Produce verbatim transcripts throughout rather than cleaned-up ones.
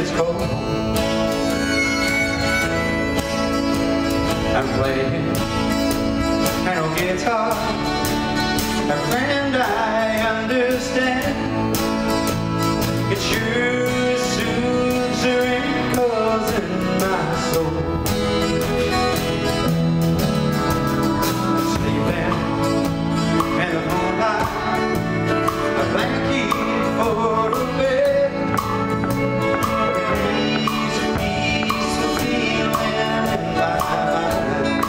is cold. I'm playing piano guitar, a friend I understand. It sure soothes the wrinkles in my soul. I'm sleeping in the moonlight, a blanket for a bed. There's a peaceful feeling in my mind.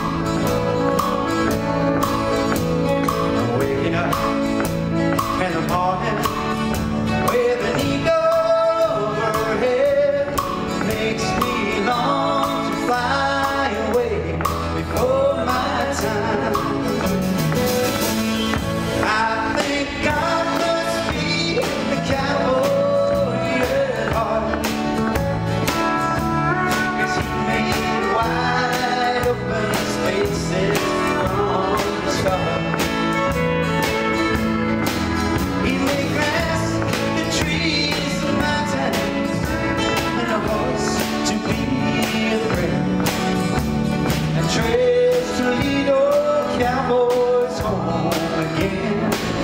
I'm waking up in the morning with an eagle overhead. Makes me long to fly away before my time. I think God must be a cowboy at heart, 'cause he made wide open spaces from the start. He made grass and trees and mountains and a horse to be a friend, and trails to lead old cowboys home again.